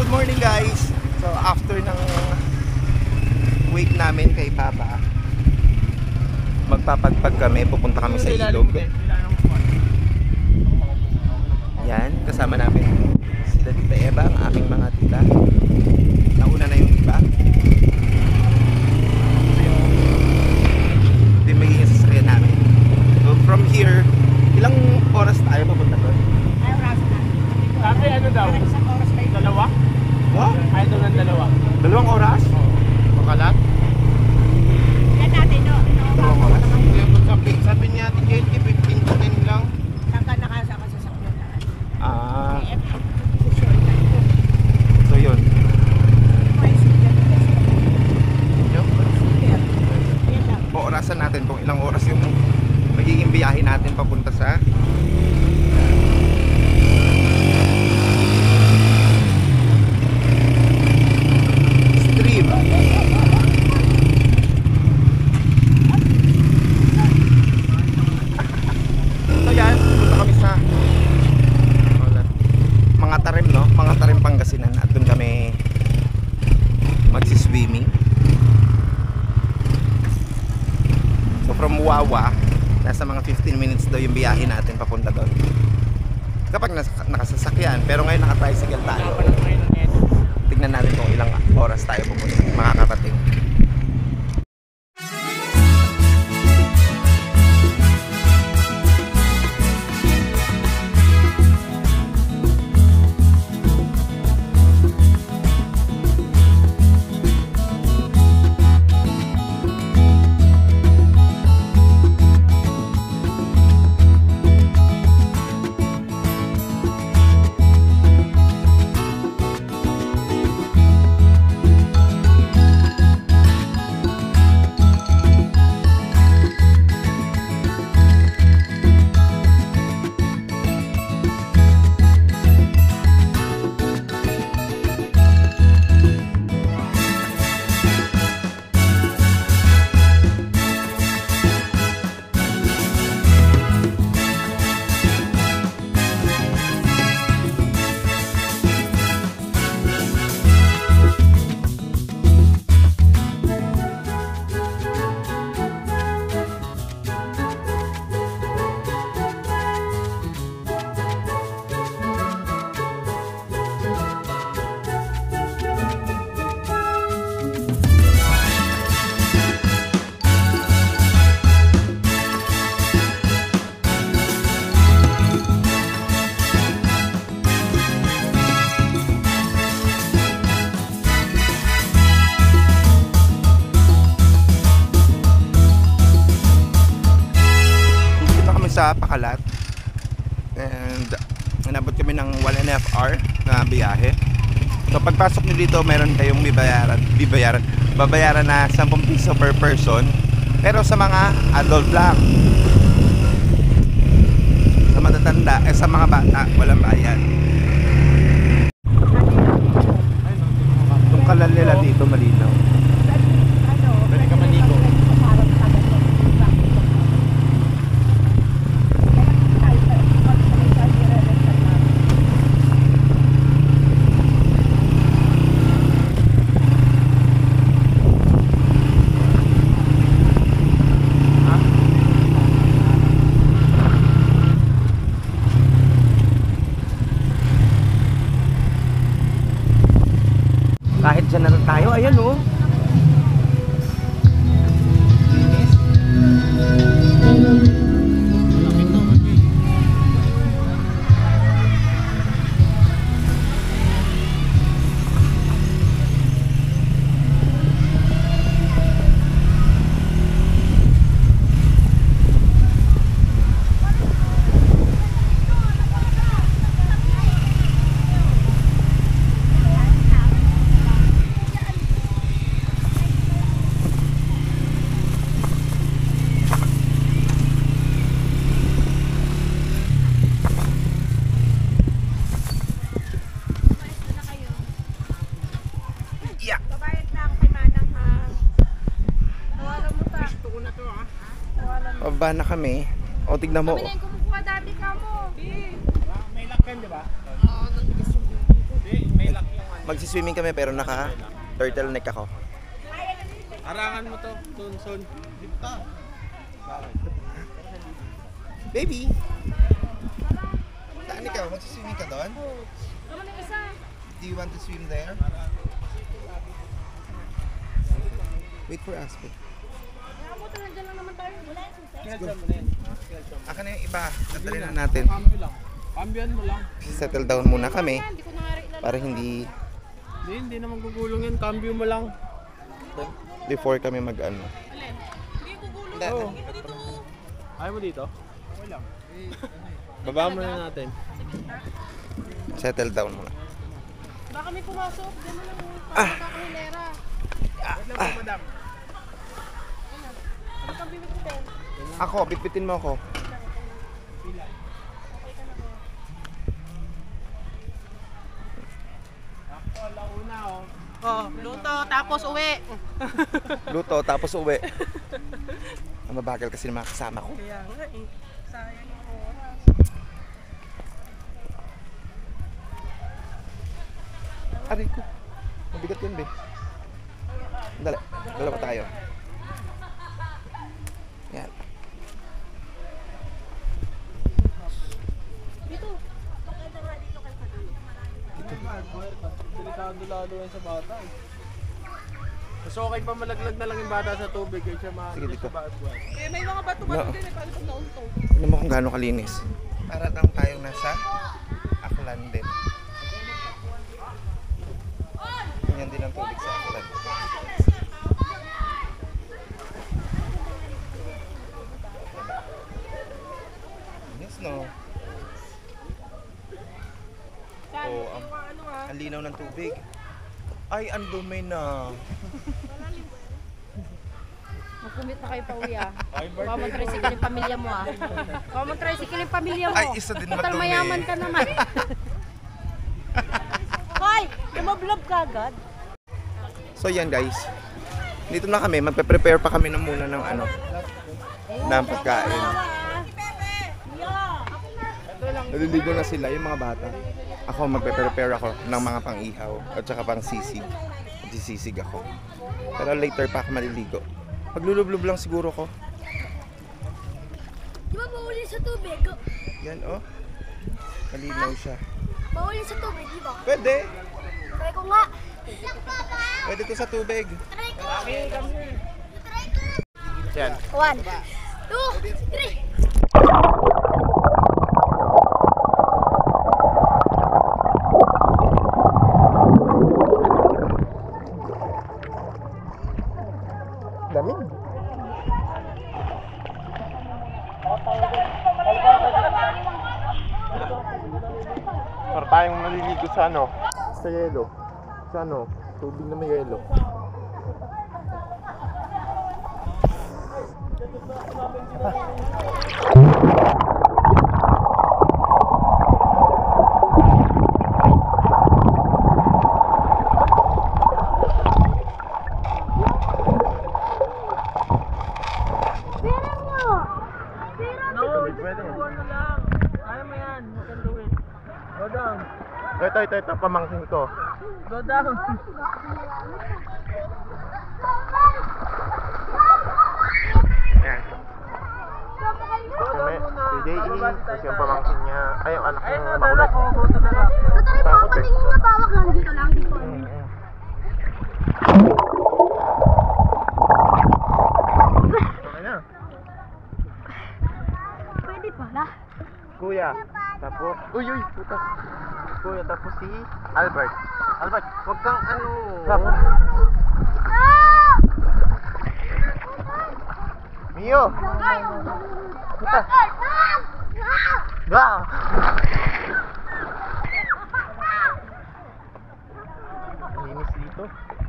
Good morning guys! So after ng wake namin kay Papa, magpapagpag kami, pupunta kami sa ilog. Yan, kasama namin sila Tita Eva, ang aming mga tita. Nauna na yung iba. Ito yung magiging sasakyan namin. So from here, ilang oras tayo papunta doon? Ay, oras na. Sabi ano daw? Isang oras kayo. Dalawa? What? Ay, doon ng dalawa. Dalawang oras? Makalat? Yan natin, no? Dalawang oras? Sabi niya, 15 to 10 lang. Saka nakasama sa sakyan na. Ah, Eh, so yun. Orasan natin kung ilang oras yung magiging biyahe natin papunta sa stream. So yan, punta kami sa mga tarim, no? Mga tarim Pangasinan at doon kami magsiswimming. So from Wawa, nasa mga 15 minutes daw yung biyahe natin papunta doon. Kapag nakasasakyan, pero ngayon naka-tricycle tayo. Tignan natin kung ilang oras tayo pupunta, makakarating. Sa Pakalat and inabot kami ng 1.5 hour na biyahe. So pagpasok nyo dito, meron kayong babayaran na 10 piso per person, pero sa mga adult lang. Sa matatanda, sa mga bata, walang bayad. Itong kalal nila dito malinaw. Pwede ka manigo. Kahit dyan na tayo, ayan o. Pababa na kami. O tignan mo. Kami na yung kumukuha dati ka mo. May lock yan, di ba? Oo, nagbigas yung dito. May lock yung ano. Magsiswimming kami pero naka turtleneck ako. Arangan mo to, Tunson. Dito. Baby! Saan ikaw? Magsiswimming ka doon? Naman yung isa. Do you want to swim there? Wait for us. Wait. Nakabuto na dyan lang naman tayo. Wala yung susi. Kailan mo na yan. Aka na yung iba. Dadalhin na natin. Cambio lang. Cambioan mo lang. Settle down muna kami Hindi ko nangari na. para hindi Hindi naman gugulong yan. Cambio mo lang. before kami mag-ano. Hindi ko gulo. Oo. Ayaw mo dito? Okay lang. Baba mo na natin. Settle down muna. Baka may pumasok. Gano'n lang. Kakahilera. Wait lang po, madam. Ano kang bibigyan? Ako, bitbitin mo ako. Ako, launa oh. Oh, luto tapos uwi. Luto, tapos uwi. Ang mabagal kasi ng mga kasama ko. Kaya nga eh. Sayang yung oras. Aray ko. Mabigat yun, be. Dali, dalawa tayo. Yan. Dito. Delikado lalo yan sa bata eh. Mas okay pa malaglag na lang yung bata sa tubig kaysa Sige, dito. sa bad boy. Eh, may mga bato-bato din eh. Paano pag nauntog? Tignan mo kung gaano kalinis. Para lang tayong nasa Aklan din. Ganyan din ang tubig sa Aklan. Yes, no? Oo, ang linaw ng tubig. Ay, ang dumi na. Mag-commit na kayo pa uwi ah. Ay, Baka mag-tricycle yung pamilya mo ah. Baka mag-tricycle yung pamilya mo. Ay, isa din Total madumi. mayaman ka naman. Hoy! Lumablob ka agad. So yan guys. Dito na kami, magpe-prepare pa kami muna ng ano, ng pagkain. Naliligo na sila yung mga bata. Ako magpe-prepare ako ng mga pang-ihaw at saka pang-sisig. Sisig ako. Pero later pa ako maliligo. Paglulublob lang siguro ko. Di ba bawalin sa tubig? Yan oh. Malinaw siya. Bawalin sa tubig, di ba? Pwede. Try ko nga. Pwede to sa tubig. Try ko. Yan. 1, 2, 3. Lamig. Para tayong maliligo sa ano? Sa yelo. Sa ano? Tubig na may yelo. Pera mo! Pera mo! Pwede. Kaya mo yan. You can do it. Go down. Ito, pamangkin ko. Go down. Yan. Kami, si J.E. Tapos yung pamangkin niya. Ay, yung anak Ayun niya na, makulit. dala ko. Go to the left. Tutry mo, patingin mo tawag lang dito lang, dito. Okay na. Pwede pala. Kuya. Tapos, uy, puta. Kuya, tapos si Albert. Albert, wag kang ano. Tapos, Ah! Mio. Puta. Ga. Linis dito.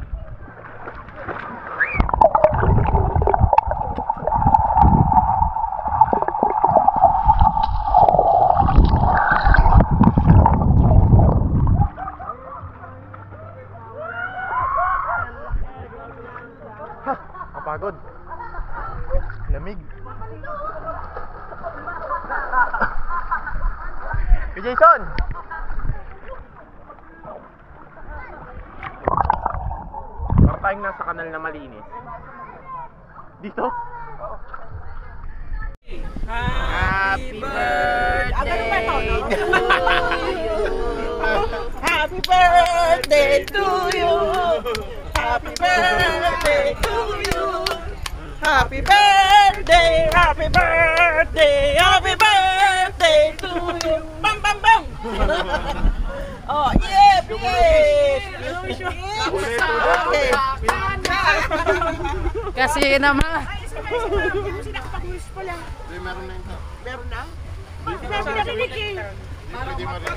Ha, ang pagod. Lamig. Hey, Jason! tayong nasa kanal na malinis. Dito? Happy birthday! Ano ba ito, no? Happy birthday to you! Happy birthday to you! Happy birthday! Happy birthday! Happy birthday to you! Bam bam bam! Oh, yeah! Okay. Kasi naman. Sinakapag-wish pala. Meron na ito. Meron na? Sabi na rinig eh. Pwede marinig.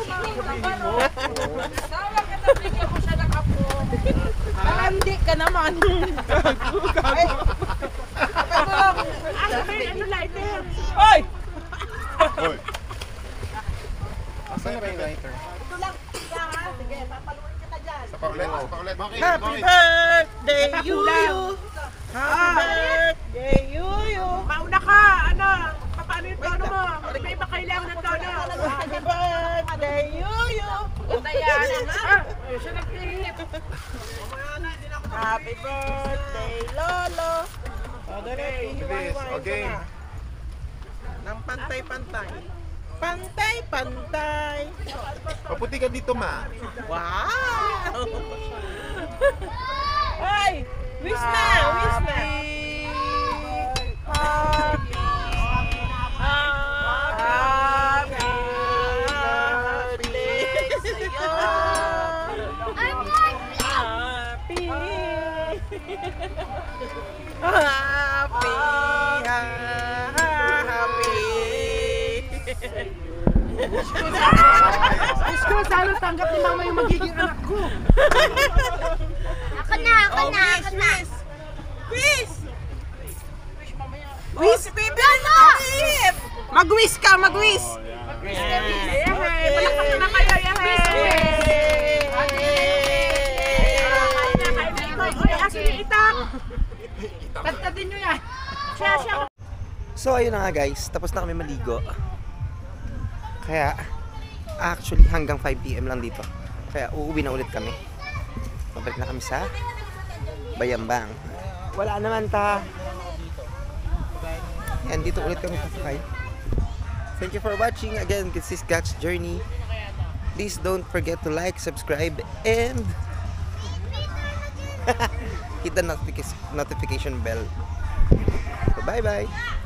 Hindi ka naman. Ano lighter? Hoy! Hoy. Asan na ba yung lighter? Ito lang. Sige, papaluin kita dyan. Sa paulit, sa paulit. Happy birthday, Yuyu! Happy birthday, Yuyu! Mauna ka, ano? Paano yung tono mo? May iba kailangan ng tono. Happy birthday, Yuyu! Ganda yan. Siya nag-trip. Happy birthday, Lolo! Bilis, okay. Nang pantay-pantay. Pantay-pantay! Paputi ka dito, ma. Wow! Ay! Wish na! Wish na! Happy! Happy birthday sa'yo! Happy! Happy! Diyos ko, sana tanggap ni mama yung magiging anak ko. Ako na. Wish! Wish, baby! Mag-wish ka, mag-wish! Palakpak na kayo, Oy, aso yung itak! Tantadin nyo yan! Siya. So ayun na nga guys, tapos na kami maligo. Kaya actually hanggang 5 PM lang dito. Kaya uuwi na ulit kami. Pabalik na kami sa Bayambang. Wala naman ta. Yan, dito ulit kami sasakay. Thank you for watching. Again, this is Gats Journey. Please don't forget to like, subscribe, and hit the notification bell. So bye bye.